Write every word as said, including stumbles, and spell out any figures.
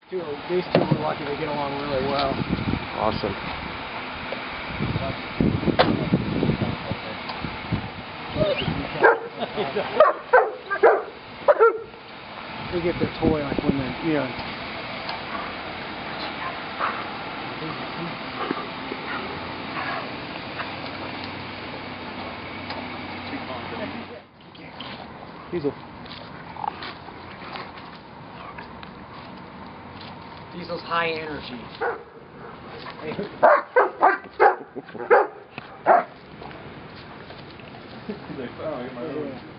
Two, these two were lucky to get along really well. Awesome. They get their toy like when they, you know. Diesel. Diesel's high energy. Hey. He's like, oh, I get my own.